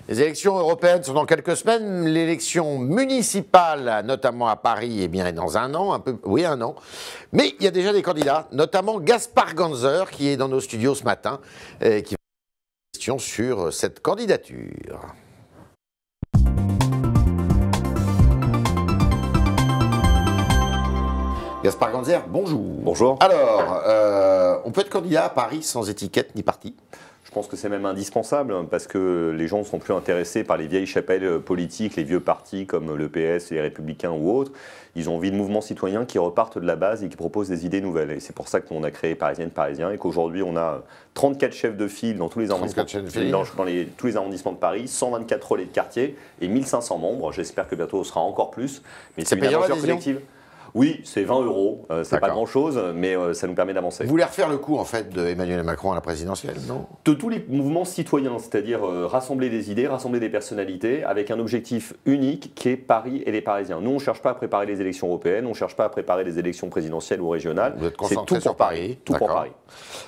Les élections européennes sont dans quelques semaines. L'élection municipale, notamment à Paris, eh bien, est dans un an, un an. Mais il y a déjà des candidats, notamment Gaspard Ganzer, qui est dans nos studios ce matin, qui va poser des questions sur cette candidature. Gaspard Ganzer, bonjour. Bonjour. Alors, on peut être candidat à Paris sans étiquette ni parti? Je pense que c'est même indispensable parce que les gens ne sont plus intéressés par les vieilles chapelles politiques, les vieux partis comme le PS, les Républicains ou autres. Ils ont envie de mouvements citoyens qui repartent de la base et qui proposent des idées nouvelles. Et c'est pour ça qu'on a créé Parisienne et qu'aujourd'hui on a 34 chefs de file dans tous les arrondissements, tous les arrondissements de Paris, 124 relais de quartier et 1500 membres. J'espère que bientôt ce sera encore plus. Mais c'est une aventure collective. Oui, c'est 20 €, c'est pas grand-chose, mais ça nous permet d'avancer. Vous voulez refaire le coup, en fait, d'Emmanuel Macron à la présidentielle, non? De tous les mouvements citoyens, c'est-à-dire rassembler des idées, rassembler des personnalités, avec un objectif unique qui est Paris et les Parisiens. Nous, on ne cherche pas à préparer les élections européennes, on ne cherche pas à préparer les élections présidentielles ou régionales. Vous êtes concentré sur Paris. Tout pour Paris.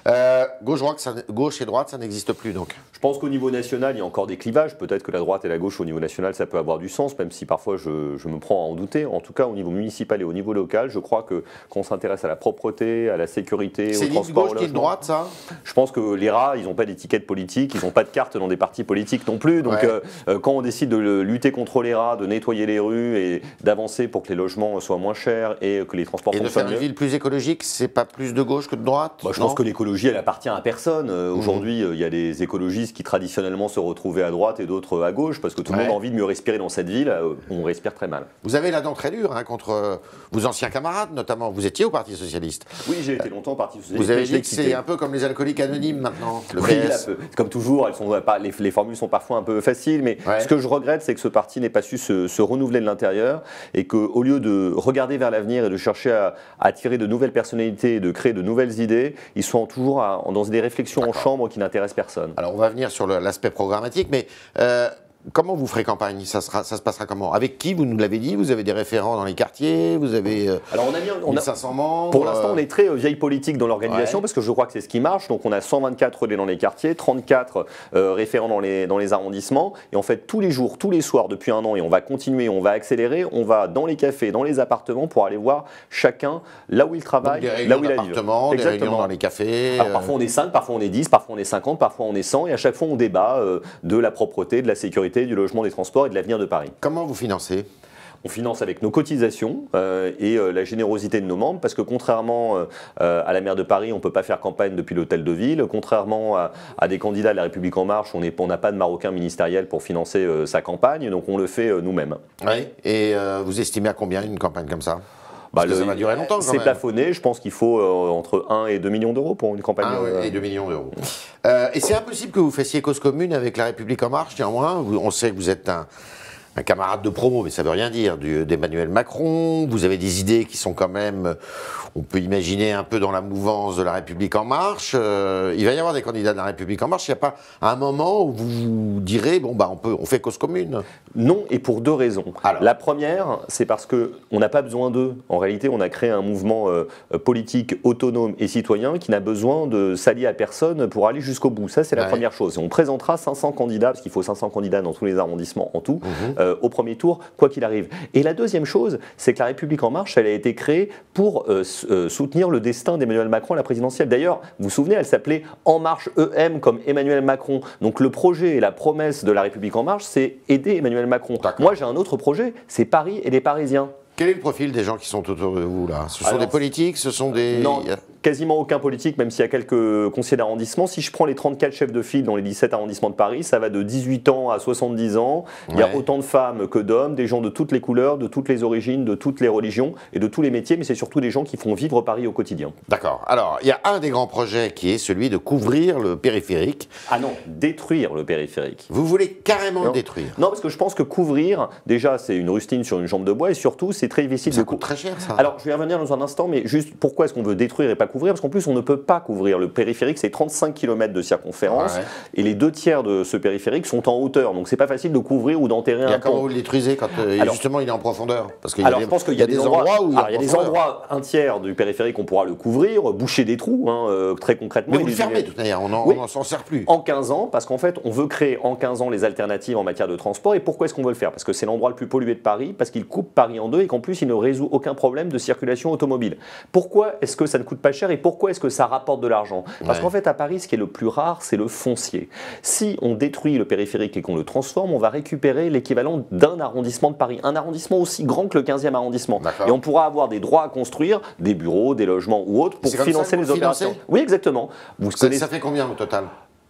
Gauche et droite, ça n'existe plus, donc? Je pense qu'au niveau national, il y a encore des clivages. Peut-être que la droite et la gauche, au niveau national, ça peut avoir du sens, même si parfois je me prends à en douter. En tout cas, au niveau municipal et au niveau local, je crois qu'on s'intéresse à la propreté, à la sécurité, au transport, au logement. C'est ni de gauche ni de droite, ça? Je pense que les rats, ils n'ont pas d'étiquette politique, ils n'ont pas de carte dans des partis politiques non plus. Donc, quand on décide de lutter contre les rats, de nettoyer les rues et d'avancer pour que les logements soient moins chers et que les transports fonctionnent mieux. Et de faire une ville plus écologique, c'est pas plus de gauche que de droite? Je pense que l'écologie, elle appartient à personne. Aujourd'hui, il y a des écologistes qui traditionnellement se retrouvaient à droite et d'autres à gauche, parce que tout le monde a envie de mieux respirer dans cette ville. On respire très mal. Vous avez la dent très dure contre vos anciens camarades, notamment. Vous étiez au Parti Socialiste. Oui, j'ai été longtemps au Parti Socialiste. Vous avez dit que c'est un peu comme les alcooliques anonymes maintenant. Comme toujours, les formules sont parfois un peu faciles, mais ce que je regrette, c'est que ce parti n'ait pas su se renouveler de l'intérieur et qu'au lieu de regarder vers l'avenir et de chercher à attirer de nouvelles personnalités et de créer de nouvelles idées, ils sont toujours dans des réflexions en chambre qui n'intéressent personne. Alors on va venir sur l'aspect programmatique, mais comment vous ferez campagne? Ça se passera comment? Avec qui? Vous nous l'avez dit, vous avez des référents dans les quartiers, vous avez alors on a 1500 membres. Pour l'instant, on est très vieille politique dans l'organisation parce que je crois que c'est ce qui marche. Donc on a 124 relais dans les quartiers, 34 référents dans les arrondissements. Et en fait, tous les jours, tous les soirs, depuis un an, et on va continuer, on va accélérer, on va dans les cafés, dans les appartements pour aller voir chacun là où il travaille, là où il a lieu. Des réunions dans les cafés. Alors, parfois on est 5, parfois on est 10, parfois on est 50, parfois on est 100. Et à chaque fois, on débat de la propreté, de la sécurité, du logement, des transports et de l'avenir de Paris. Comment vous financez? On finance avec nos cotisations et la générosité de nos membres, parce que contrairement à la maire de Paris, on ne peut pas faire campagne depuis l'hôtel de ville. Contrairement à des candidats de La République En Marche, on n'a pas de marocain ministériel pour financer sa campagne, donc on le fait nous-mêmes. Oui, et vous estimez à combien une campagne comme ça? Ça va durer longtemps. C'est plafonné, je pense qu'il faut entre 1 et 2 millions d'euros pour une campagne. 1 et 2 millions d'euros. Et c'est impossible que vous fassiez cause commune avec La République En Marche, néanmoins. On sait que vous êtes un camarade de promo, mais ça ne veut rien dire, d'Emmanuel Macron. Vous avez des idées qui sont quand même, on peut imaginer, un peu dans la mouvance de La République En Marche. Il va y avoir des candidats de La République En Marche. Il n'y a pas un moment où vous vous direz, bon, on fait cause commune? Non, et pour deux raisons. Alors. La première, c'est parce qu'on n'a pas besoin d'eux. En réalité, on a créé un mouvement politique autonome et citoyen qui n'a besoin de s'allier à personne pour aller jusqu'au bout. Ça, c'est la première chose. On présentera 500 candidats, parce qu'il faut 500 candidats dans tous les arrondissements en tout. Au premier tour, quoi qu'il arrive. Et la deuxième chose, c'est que La République En Marche, elle a été créée pour soutenir le destin d'Emmanuel Macron à la présidentielle. D'ailleurs, vous vous souvenez, elle s'appelait En Marche EM comme Emmanuel Macron. Donc le projet et la promesse de La République En Marche, c'est aider Emmanuel Macron. Moi, j'ai un autre projet, c'est Paris et les Parisiens. Quel est le profil des gens qui sont autour de vous là? Ce sont des politiques, ce sont des... Non, quasiment aucun politique, même s'il y a quelques conseillers d'arrondissement. Si je prends les 34 chefs de file dans les 17 arrondissements de Paris, ça va de 18 ans à 70 ans. Il y a autant de femmes que d'hommes, des gens de toutes les couleurs, de toutes les origines, de toutes les religions et de tous les métiers, mais c'est surtout des gens qui font vivre Paris au quotidien. D'accord. Alors, il y a un des grands projets qui est celui de couvrir le périphérique. Ah non, détruire le périphérique. Vous voulez carrément le détruire? Non, parce que je pense que couvrir, déjà, c'est une rustine sur une jambe de bois et surtout, c'est très difficile. Ça coûte très cher, ça. Alors, je vais y revenir dans un instant, mais juste pourquoi est-ce qu'on veut détruire et pas couvrir? couvrir, parce qu'en plus, on ne peut pas couvrir. Le périphérique, c'est 35 km de circonférence, et les 2 tiers de ce périphérique sont en hauteur. Donc, c'est pas facile de couvrir ou d'enterrer un pont. Comment vous le détruisez quand justement il est en profondeur? Parce qu'il je pense qu'il y a des endroits où il y a des endroits, 1 tiers du périphérique, on pourra le couvrir, boucher des trous, très concrètement. Mais vous le fermez, de toute manière, on n'en s'en sert plus. En 15 ans, parce qu'en fait, on veut créer en 15 ans les alternatives en matière de transport. Et pourquoi est-ce qu'on veut le faire? Parce que c'est l'endroit le plus pollué de Paris, parce qu'il coupe Paris en deux et qu'en plus, il ne résout aucun problème de circulation automobile. Pourquoi est-ce que ça ne coûte pas cher et pourquoi est-ce que ça rapporte de l'argent? Parce qu'en fait, à Paris, ce qui est le plus rare, c'est le foncier. Si on détruit le périphérique et qu'on le transforme, on va récupérer l'équivalent d'un arrondissement de Paris. Un arrondissement aussi grand que le 15e arrondissement. Et on pourra avoir des droits à construire, des bureaux, des logements ou autres, pour financer les opérations. Oui, exactement. Ça fait combien au total?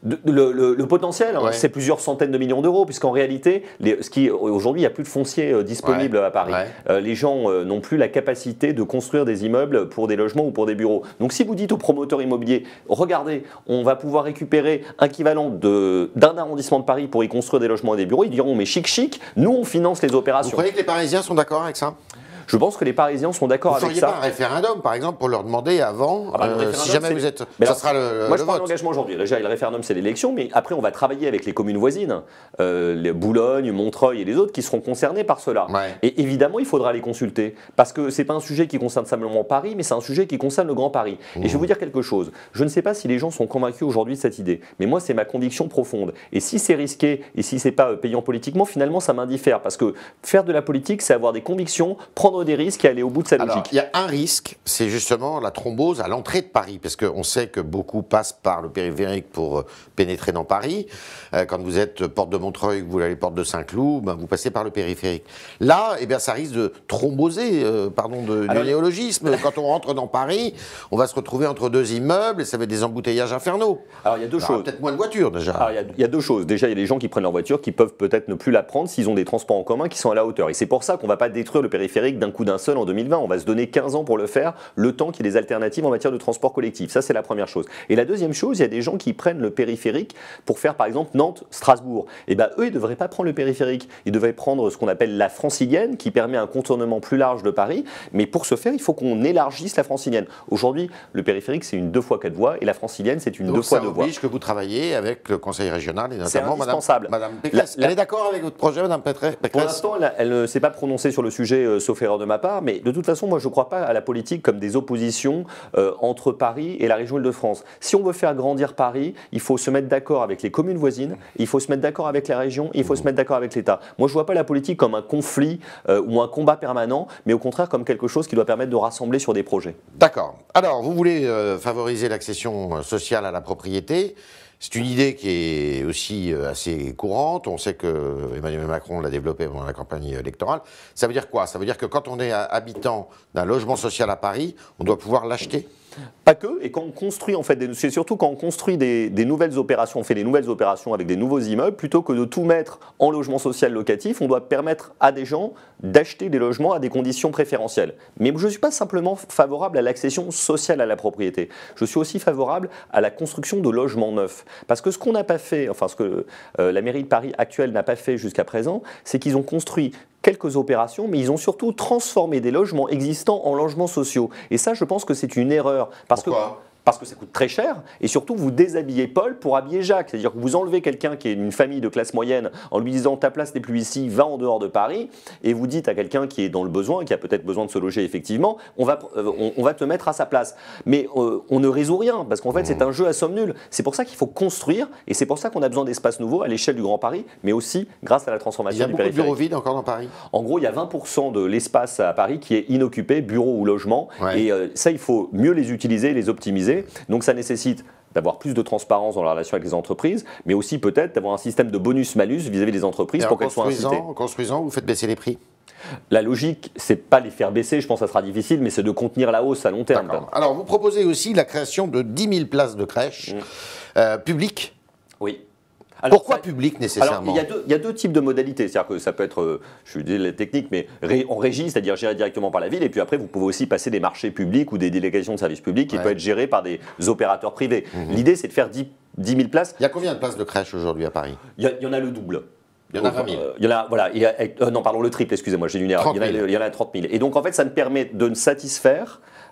Le potentiel, c'est plusieurs centaines de millions d'euros, puisqu'en réalité, aujourd'hui, il n'y a plus de foncier disponible à Paris. Les gens n'ont plus la capacité de construire des immeubles pour des logements ou pour des bureaux. Donc si vous dites aux promoteurs immobiliers, regardez, on va pouvoir récupérer l'équivalent d'un arrondissement de Paris pour y construire des logements et des bureaux, ils diront, mais chic, nous on finance les opérations. Vous croyez que les Parisiens sont d'accord avec ça? Je pense que les Parisiens sont d'accord avec ça. Vous ne feriez pas un référendum, par exemple, pour leur demander avant, si jamais vous êtes... ça sera moi, je prends l'engagement aujourd'hui. Déjà, le référendum, c'est l'élection, mais après, on va travailler avec les communes voisines, Boulogne, Montreuil et les autres qui seront concernés par cela. Et évidemment, il faudra les consulter, parce que ce n'est pas un sujet qui concerne simplement Paris, mais c'est un sujet qui concerne le Grand Paris. Et je vais vous dire quelque chose. Je ne sais pas si les gens sont convaincus aujourd'hui de cette idée, mais moi, c'est ma conviction profonde. Et si c'est risqué, et si ce n'est pas payant politiquement, finalement, ça m'indiffère, parce que faire de la politique, c'est avoir des convictions, prendre des risques et aller au bout de sa logique. Alors, il y a un risque, c'est justement la thrombose à l'entrée de Paris, parce qu'on sait que beaucoup passent par le périphérique pour pénétrer dans Paris. Quand vous êtes porte de Montreuil, que vous allez porte de Saint-Cloud, vous passez par le périphérique. Là, ça risque de thromboser, pardon du néologisme. Quand on rentre dans Paris, on va se retrouver entre deux immeubles et ça va être des embouteillages infernaux. Alors, il y a deux choses. Peut-être moins de voitures, déjà. Alors, il y a deux choses. Déjà, il y a des gens qui prennent leur voiture qui peuvent peut-être ne plus la prendre s'ils ont des transports en commun qui sont à la hauteur. Et c'est pour ça qu'on ne va pas détruire le périphérique d'un coup d'un seul en 2020. On va se donner 15 ans pour le faire, le temps qu'il y ait des alternatives en matière de transport collectif. Ça, c'est la première chose. Et la deuxième chose, il y a des gens qui prennent le périphérique pour faire, par exemple, Nantes-Strasbourg. Et eux, ils ne devraient pas prendre le périphérique. Ils devraient prendre ce qu'on appelle la francilienne, qui permet un contournement plus large de Paris. Mais pour ce faire, il faut qu'on élargisse la francilienne. Aujourd'hui, le périphérique, c'est une 2 fois 4 voies et la francilienne, c'est une 2 fois 2 voies. Ça oblige que vous travaillez avec le conseil régional et notamment Madame Pécresse. Elle est d'accord avec votre projet, Madame Pécresse? Pour l'instant, elle ne s'est pas prononcée sur le sujet, sauf erreur de ma part. Mais de toute façon, moi, je ne crois pas à la politique comme des oppositions entre Paris et la région Île-de-France. Si on veut faire grandir Paris, il faut se mettre d'accord avec les communes voisines, il faut se mettre d'accord avec la région, il faut se mettre d'accord avec l'État. Moi, je ne vois pas la politique comme un conflit ou un combat permanent, mais au contraire comme quelque chose qui doit permettre de rassembler sur des projets. D'accord. Alors, vous voulez favoriser l'accession sociale à la propriété. C'est une idée qui est aussi assez courante. On sait que Emmanuel Macron l'a développée pendant la campagne électorale. Ça veut dire quoi? Ça veut dire que quand on est habitant d'un logement social à Paris, on doit pouvoir l'acheter? Pas que, et quand on construit, en fait, c'est surtout quand on construit des nouvelles opérations, on fait des nouvelles opérations avec des nouveaux immeubles, plutôt que de tout mettre en logement social locatif, on doit permettre à des gens d'acheter des logements à des conditions préférentielles. Mais je ne suis pas simplement favorable à l'accession sociale à la propriété, je suis aussi favorable à la construction de logements neufs. Parce que ce qu'on n'a pas fait, enfin ce que la mairie de Paris actuelle n'a pas fait jusqu'à présent, c'est qu'ils ont construit quelques opérations, mais ils ont surtout transformé des logements existants en logements sociaux. Et ça, je pense que c'est une erreur. Pourquoi ? Parce que ça coûte très cher, et surtout vous déshabillez Paul pour habiller Jacques. C'est-à-dire que vous enlevez quelqu'un qui est d'une famille de classe moyenne en lui disant ta place n'est plus ici, va en dehors de Paris, et vous dites à quelqu'un qui est dans le besoin, qui a peut-être besoin de se loger effectivement, on va te mettre à sa place. Mais on ne résout rien, parce qu'en fait c'est un jeu à somme nulle. C'est pour ça qu'il faut construire, et c'est pour ça qu'on a besoin d'espaces nouveaux à l'échelle du Grand Paris, mais aussi grâce à la transformation du périphérique. Il y a beaucoup de bureaux vides encore dans Paris. En gros, il y a 20% de l'espace à Paris qui est inoccupé, bureaux ou logements, et ça il faut mieux les utiliser, les optimiser. Donc ça nécessite d'avoir plus de transparence dans la relation avec les entreprises, mais aussi peut-être d'avoir un système de bonus-malus vis-à-vis des entreprises pour qu'elles soient incitées. En construisant, vous faites baisser les prix? La logique, c'est pas les faire baisser, je pense que ça sera difficile, mais c'est de contenir la hausse à long terme. Alors vous proposez aussi la création de 10 000 places de crèche publiques. Oui. Alors, pourquoi public nécessairement? Alors, il y a deux types de modalités. C'est-à-dire que ça peut être, je dis la technique, mais en régie, c'est-à-dire géré directement par la ville. Et puis après, vous pouvez aussi passer des marchés publics ou des délégations de services publics qui peuvent être gérés par des opérateurs privés. L'idée, c'est de faire 10 000 places. Il y a combien de places de crèche aujourd'hui à Paris? Il y en a le double. Il y en a 20 000. Il y en a, voilà, non, pardon, le triple, excusez-moi, j'ai une erreur. Il y en a 30 000. Et donc, en fait, ça me permet de satisfaire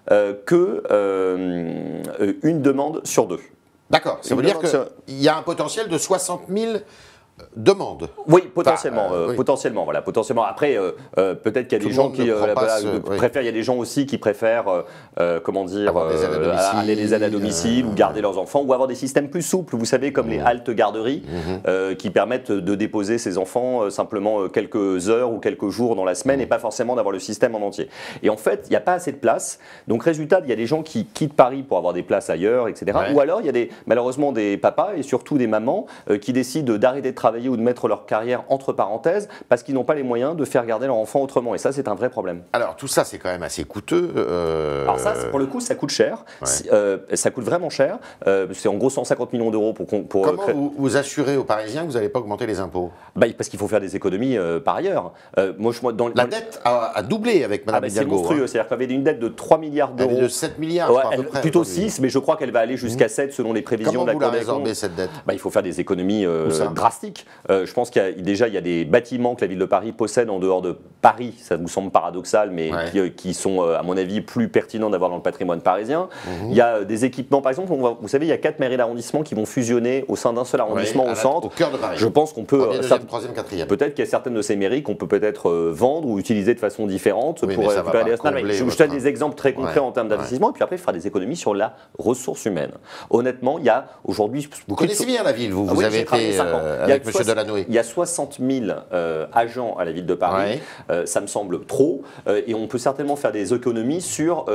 qu'une demande sur 2. D'accord, ça veut dire qu'il y a un potentiel de 60 000 demandes. Oui, potentiellement. Enfin, oui. Potentiellement, voilà, potentiellement. Après, peut-être qu'il y a des gens qui préfèrent. Il y a des gens aussi qui préfèrent, comment dire, aller les aides à domicile ou garder leurs enfants, ou avoir des systèmes plus souples. Vous savez, comme les haltes garderies, qui permettent de déposer ses enfants simplement quelques heures ou quelques jours dans la semaine, et pas forcément d'avoir le système en entier. Et en fait, il n'y a pas assez de place. Donc, résultat, il y a des gens qui quittent Paris pour avoir des places ailleurs, etc. Ouais. Ou alors, il y a malheureusement des papas et surtout des mamans qui décident d'arrêter de travailler ou de mettre leur carrière entre parenthèses parce qu'ils n'ont pas les moyens de faire garder leur enfant autrement. Et ça, c'est un vrai problème. Alors, tout ça, c'est quand même assez coûteux. Alors ça, pour le coup, ça coûte cher. Ouais. Ça coûte vraiment cher. C'est en gros 150 millions d'euros pour Comment vous assurez aux Parisiens que vous n'allez pas augmenter les impôts? Parce qu'il faut faire des économies par ailleurs. La dette a doublé avec Mme Hidalgo. C'est monstrueux. C'est-à-dire qu'on avait une dette de 3 milliards d'euros. Elle est de 7 milliards, je crois, à peu près. Plutôt 6, mais je crois qu'elle va aller jusqu'à 7 selon les prévisions de la Cour des comptes. Comment vous la résorbez, cette dette? Il faut faire des économies drastiques. Je pense qu'il y a des bâtiments que la ville de Paris possède en dehors de Paris, ça vous semble paradoxal, mais qui sont, à mon avis, plus pertinents d'avoir dans le patrimoine parisien. Il y a des équipements, par exemple, vous savez, il y a 4 mairies d'arrondissement qui vont fusionner au sein d'un seul arrondissement au centre. Au cœur de Paris. Je pense qu'on peut. Troisième, quatrième. Peut-être qu'il y a certaines de ces mairies qu'on peut peut-être vendre ou utiliser de façon différente pour récupérer des ressources. Je donne des exemples très concrets en termes d'investissement, et puis après, il fera des économies sur la ressource humaine. Honnêtement, il y a aujourd'hui. Vous connaissez bien la ville, vous avez été avec M. Delanoë. Il y a 60 000 agents à la ville de Paris, ça me semble trop, et on peut certainement faire des économies sur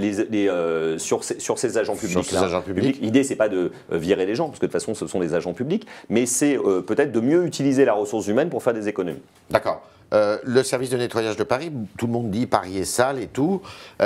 ces agents publics. L'idée, c'est pas de virer les gens, parce que de toute façon, ce sont des agents publics, mais c'est peut-être de mieux utiliser la ressource humaine pour faire des économies. D'accord. Le service de nettoyage de Paris, tout le monde dit Paris est sale et tout.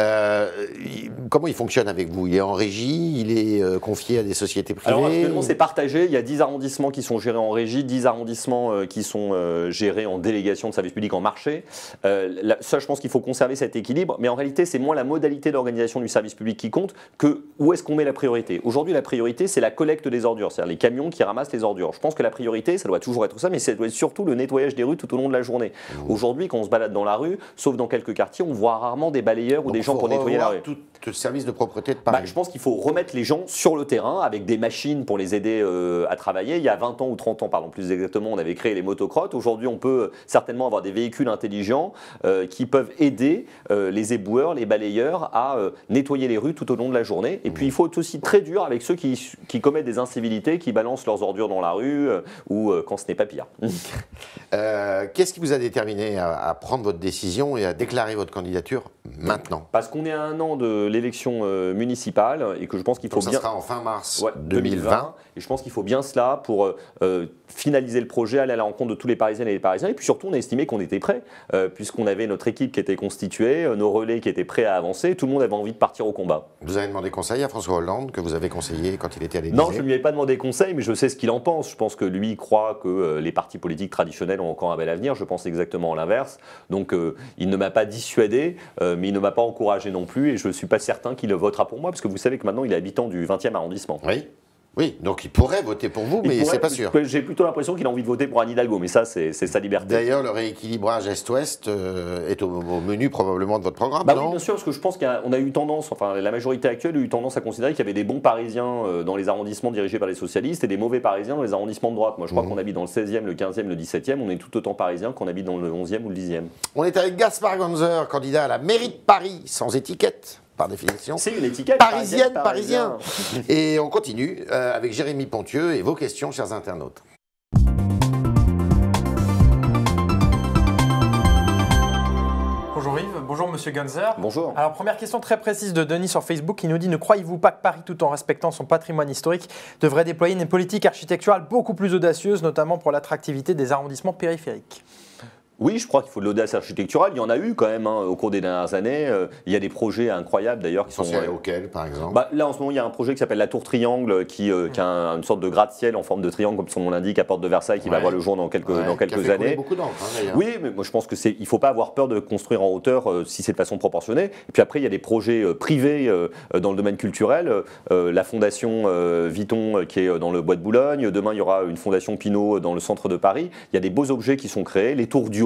Comment il fonctionne avec vous? Il est en régie? Il est confié à des sociétés privées? Alors actuellement c'est partagé, il y a 10 arrondissements qui sont gérés en régie, 10 arrondissements qui sont gérés en délégation de service public en marché. Ça, je pense qu'il faut conserver cet équilibre, mais en réalité c'est moins la modalité d'organisation du service public qui compte que où est-ce qu'on met la priorité. Aujourd'hui la priorité c'est la collecte des ordures, c'est-à-dire les camions qui ramassent les ordures. Je pense que la priorité ça doit toujours être ça, mais ça doit être surtout le nettoyage des rues tout au long de la journée. Aujourd'hui, quand on se balade dans la rue, sauf dans quelques quartiers, on voit rarement des balayeurs ou des gens pour nettoyer la rue. Tout le service de propreté de Paris. Je pense qu'il faut remettre les gens sur le terrain avec des machines pour les aider à travailler. Il y a 20 ans ou 30 ans, pardon, plus exactement, on avait créé les motocrottes. Aujourd'hui, on peut certainement avoir des véhicules intelligents qui peuvent aider les éboueurs, les balayeurs à nettoyer les rues tout au long de la journée. Et puis, il faut être aussi très dur avec ceux qui commettent des incivilités, qui balancent leurs ordures dans la rue ou quand ce n'est pas pire. Qu'est-ce qui vous a déterminé à prendre votre décision et à déclarer votre candidature maintenant? Parce qu'on est à un an de l'élection municipale et que je pense qu'il faut bien... Ça sera en fin mars 2020. Et je pense qu'il faut bien cela pour finaliser le projet, aller à la rencontre de tous les Parisiennes et les Parisiens. Et puis surtout, on a estimé qu'on était prêts, puisqu'on avait notre équipe qui était constituée, nos relais qui étaient prêts à avancer, tout le monde avait envie de partir au combat. Vous avez demandé conseil à François Hollande, que vous avez conseillé quand il était à l'Élysée? Non, je ne lui ai pas demandé conseil, mais je sais ce qu'il en pense. Je pense que lui croit que les partis politiques traditionnels ont encore un bel avenir. Je pense exactement l'inverse. Donc, il ne m'a pas dissuadé, mais il ne m'a pas encouragé non plus. Et je ne suis pas certain qu'il votera pour moi, parce que vous savez que maintenant, il est habitant du 20e arrondissement. Oui. Oui, donc il pourrait voter pour vous, mais c'est pas sûr. J'ai plutôt l'impression qu'il a envie de voter pour Anne Hidalgo, mais ça, c'est sa liberté. D'ailleurs, le rééquilibrage Est-Ouest est au menu probablement de votre programme, non? Oui, bien sûr, parce que je pense qu'on a eu tendance, enfin la majorité actuelle a eu tendance à considérer qu'il y avait des bons Parisiens dans les arrondissements dirigés par les socialistes et des mauvais Parisiens dans les arrondissements de droite. Moi, je crois qu'on habite dans le 16e, le 15e, le 17e, on est tout autant Parisiens qu'on habite dans le 11e ou le 10e. On est avec Gaspard Ganzer, candidat à la mairie de Paris, sans étiquette. Par définition. C'est une étiquette parisien. Et on continue avec Jérémy Pontieux et vos questions, chers internautes. Bonjour Yves, bonjour Monsieur Ganzer. Bonjour. Alors première question très précise de Denis sur Facebook qui nous dit: ne croyez-vous pas que Paris, tout en respectant son patrimoine historique, devrait déployer une politique architecturale beaucoup plus audacieuse, notamment pour l'attractivité des arrondissements périphériques? Oui, je crois qu'il faut de l'audace architecturale. Il y en a eu quand même au cours des dernières années. Il y a des projets incroyables d'ailleurs qui sont... auxquels, par exemple? Là, en ce moment, il y a un projet qui s'appelle la Tour Triangle, qui a une sorte de gratte-ciel en forme de triangle, comme son nom l'indique, à Porte de Versailles, qui va voir le jour dans quelques années. Beaucoup d'encre, d'ailleurs. Oui, mais moi je pense que il faut pas avoir peur de construire en hauteur si c'est de façon proportionnée. Et puis après, il y a des projets privés dans le domaine culturel. La fondation Vuitton qui est dans le Bois de Boulogne. Demain, il y aura une fondation Pinault dans le centre de Paris. Il y a des beaux objets qui sont créés. Les tours du haut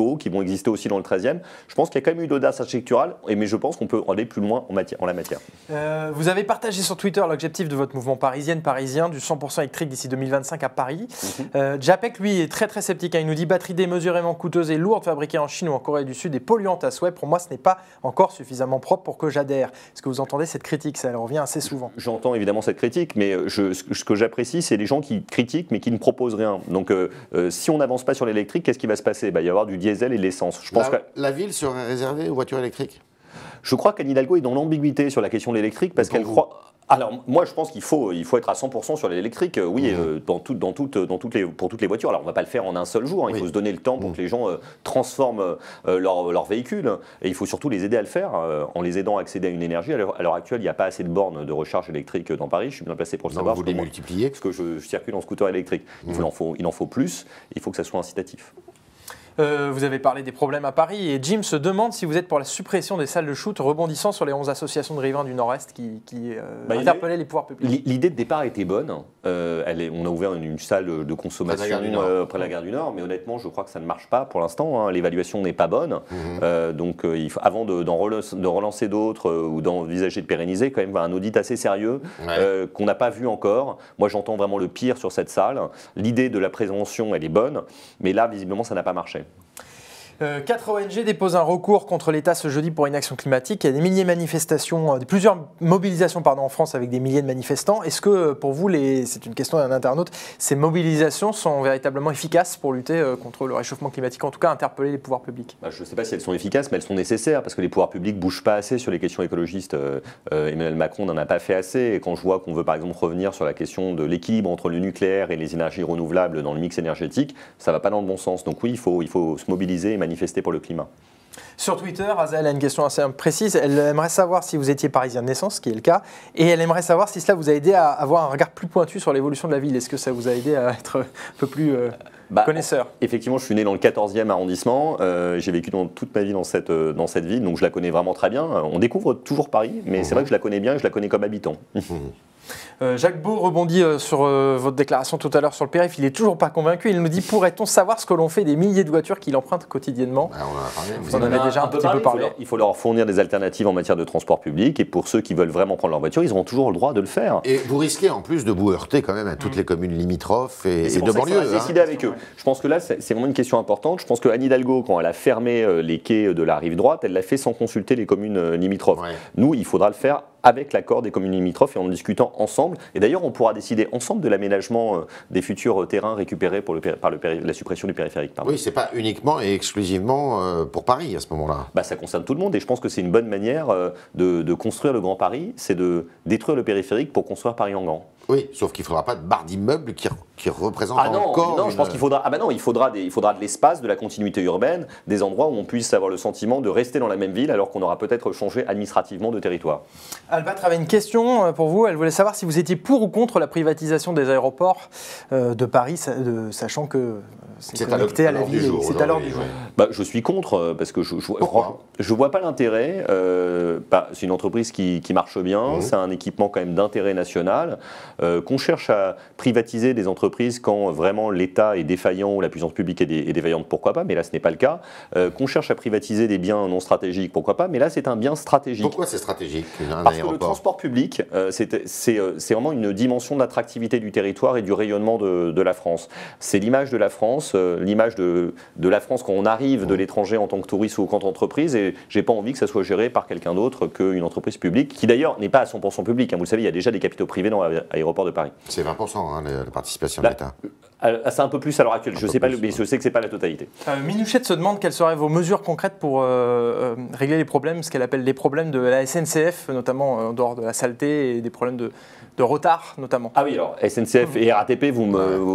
tôt, qui vont exister aussi dans le 13e. Je pense qu'il y a quand même eu l'audace architecturale, mais je pense qu'on peut aller plus loin en la matière. Vous avez partagé sur Twitter l'objectif de votre mouvement parisien du 100% électrique d'ici 2025 à Paris. Japek, lui, est très sceptique. Il nous dit batterie démesurément coûteuse et lourde, fabriquée en Chine ou en Corée du Sud et polluante à souhait. Pour moi, ce n'est pas encore suffisamment propre pour que j'adhère. Est-ce que vous entendez cette critique? Ça revient assez souvent. J'entends évidemment cette critique, mais ce que j'apprécie, c'est les gens qui critiquent mais qui ne proposent rien. Donc si on n'avance pas sur l'électrique, qu'est-ce qui va se passer? Il va y avoir du diesel et de l'essence. La ville serait réservée aux voitures électriques? Je crois qu'Anne Hidalgo est dans l'ambiguïté sur la question de l'électrique parce qu'elle croit... Alors, moi, je pense qu'il faut être à 100% sur l'électrique, pour toutes les voitures. Alors, on ne va pas le faire en un seul jour, il faut se donner le temps pour que les gens transforment leur véhicule. Et il faut surtout les aider à le faire, en les aidant à accéder à une énergie. À l'heure actuelle, il n'y a pas assez de bornes de recharge électrique dans Paris. Je suis bien placé pour le savoir. Vous les multipliez? Parce que je circule en scooter électrique. Il en faut plus, il faut que ça soit incitatif. Vous avez parlé des problèmes à Paris et Jim se demande si vous êtes pour la suppression des salles de shoot, rebondissant sur les 11 associations de riverains du Nord-Est qui interpellaient les pouvoirs publics. L'idée de départ était bonne. On a ouvert une salle de consommation près de la gare du Nord, mais honnêtement, je crois que ça ne marche pas pour l'instant. L'évaluation n'est pas bonne. Donc, avant de relancer d'autres ou d'envisager de pérenniser, quand même un audit assez sérieux qu'on n'a pas vu encore. Moi, j'entends vraiment le pire sur cette salle. L'idée de la prévention, elle est bonne, mais là, visiblement, ça n'a pas marché. 4 ONG déposent un recours contre l'État ce jeudi pour inaction climatique. Il y a des milliers de manifestations, plusieurs mobilisations en France avec des milliers de manifestants. Est-ce que pour vous, c'est une question d'un internaute, ces mobilisations sont véritablement efficaces pour lutter contre le réchauffement climatique, en tout cas interpeller les pouvoirs publics? Je ne sais pas si elles sont efficaces, mais elles sont nécessaires parce que les pouvoirs publics ne bougent pas assez sur les questions écologistes. Emmanuel Macron n'en a pas fait assez. Et quand je vois qu'on veut par exemple revenir sur la question de l'équilibre entre le nucléaire et les énergies renouvelables dans le mix énergétique, ça ne va pas dans le bon sens. Donc oui, il faut se mobiliser et manifester pour le climat. Sur Twitter, Azael a une question assez précise. Elle aimerait savoir si vous étiez parisien de naissance, ce qui est le cas, et elle aimerait savoir si cela vous a aidé à avoir un regard plus pointu sur l'évolution de la ville. Est-ce que ça vous a aidé à être un peu plus connaisseur? Effectivement, je suis né dans le 14e arrondissement. J'ai vécu toute ma vie dans cette ville, donc je la connais vraiment très bien. On découvre toujours Paris, mais c'est vrai que je la connais bien et je la connais comme habitant. Jacques Beau rebondit sur votre déclaration tout à l'heure sur le périph'. Il n'est toujours pas convaincu. Il nous dit: pourrait-on savoir ce que l'on fait des milliers de voitures qu'il emprunte quotidiennement? On en avait déjà un petit peu parlé. Il faut leur fournir des alternatives en matière de transport public. Et pour ceux qui veulent vraiment prendre leur voiture, ils auront toujours le droit de le faire. Et vous risquez en plus de vous heurter quand même à toutes les communes limitrophes et de banlieue. C'est décider avec eux. Je pense que là, c'est vraiment une question importante. Je pense que Anne Hidalgo, quand elle a fermé les quais de la rive droite, elle l'a fait sans consulter les communes limitrophes. Nous, il faudra le faire avec l'accord des communes limitrophes et en discutant ensemble. Et d'ailleurs, on pourra décider ensemble de l'aménagement des futurs terrains récupérés par la suppression du périphérique. Oui, c'est pas uniquement et exclusivement pour Paris à ce moment-là. Ça concerne tout le monde et je pense que c'est une bonne manière de construire le Grand Paris, c'est de détruire le périphérique pour construire Paris en grand. Oui, sauf qu'il ne faudra pas de barre d'immeubles qui représentent encore... Non, je pense qu'il faudra... il faudra de l'espace, de la continuité urbaine, des endroits où on puisse avoir le sentiment de rester dans la même ville alors qu'on aura peut-être changé administrativement de territoire. Albâtre avait une question pour vous. Elle voulait savoir si vous étiez pour ou contre la privatisation des aéroports de Paris, sachant que c'est connecté à la ville. C'est à l'heure du jour. Je suis contre parce que je vois pas l'intérêt. C'est une entreprise qui marche bien, c'est un équipement quand même d'intérêt national. Qu'on cherche à privatiser des entreprises quand vraiment l'État est défaillant ou la puissance publique est défaillante, pourquoi pas, mais là ce n'est pas le cas. Qu'on cherche à privatiser des biens non stratégiques, pourquoi pas, mais là c'est un bien stratégique. Pourquoi c'est stratégique Parce que le transport public, c'est vraiment une dimension d'attractivité du territoire et du rayonnement de la France. C'est l'image de la France, l'image de la France quand on arrive de l'étranger en tant que touriste ou en tant qu'entreprise, et j'ai pas envie que ça soit géré par quelqu'un d'autre qu'une entreprise publique, qui d'ailleurs n'est pas à 100% publique. Vous le savez, il y a déjà des capitaux privés dans l'aéroport de Paris. C'est 20% la participation de l'État. C'est un peu plus à l'heure actuelle, je sais que ce n'est pas la totalité. Minouchette se demande quelles seraient vos mesures concrètes pour régler les problèmes, ce qu'elle appelle les problèmes de la SNCF, notamment en dehors de la saleté et des problèmes de retard notamment. Ah oui, alors SNCF et RATP, vous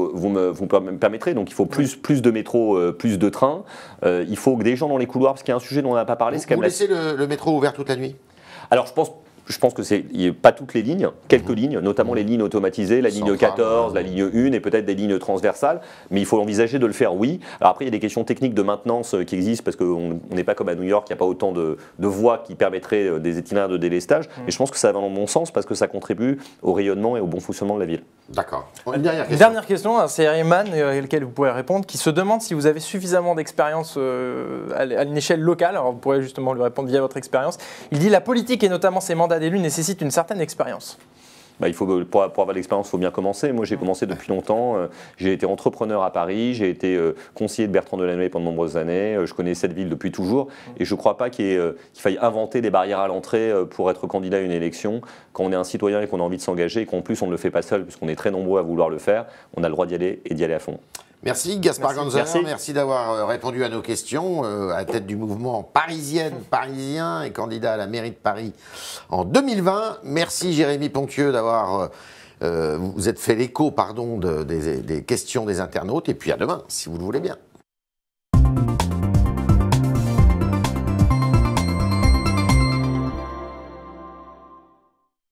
me permettrez, donc il faut plus de métro, plus de trains, il faut que des gens dans les couloirs, parce qu'il y a un sujet dont on n'a pas parlé. Vous laissez le métro ouvert toute la nuit? Alors je je pense que c'est pas toutes les lignes, quelques lignes, notamment les lignes automatisées, la ligne Centrale, 14, la ligne 1 et peut-être des lignes transversales, mais il faut envisager de le faire, oui. Alors après, il y a des questions techniques de maintenance qui existent parce qu'on n'est pas comme à New York, il n'y a pas autant de voies qui permettraient des itinéraires de délestage, mais je pense que ça va dans le bon sens parce que ça contribue au rayonnement et au bon fonctionnement de la ville. D'accord. Une dernière question. Dernière question, c'est Herman, à laquelle vous pouvez répondre, qui se demande si vous avez suffisamment d'expérience à une échelle locale. Alors vous pourrez justement lui répondre via votre expérience. Il dit la politique et notamment ses mandats d'élus nécessitent une certaine expérience. Il faut, pour avoir de l'expérience, il faut bien commencer. Moi, j'ai commencé depuis longtemps. J'ai été entrepreneur à Paris. J'ai été conseiller de Bertrand Delanoë pendant de nombreuses années. Je connais cette ville depuis toujours. Et je ne crois pas qu'il faille inventer des barrières à l'entrée pour être candidat à une élection. Quand on est un citoyen et qu'on a envie de s'engager, et qu'en plus on ne le fait pas seul, puisqu'on est très nombreux à vouloir le faire, on a le droit d'y aller et d'y aller à fond. Merci Gaspard Ganzer, Merci. merci d'avoir répondu à nos questions, à la tête du mouvement parisien et candidat à la mairie de Paris en 2020. Merci Jérémy Ponthieu d'avoir, vous êtes fait l'écho des questions des internautes, et puis à demain, si vous le voulez bien.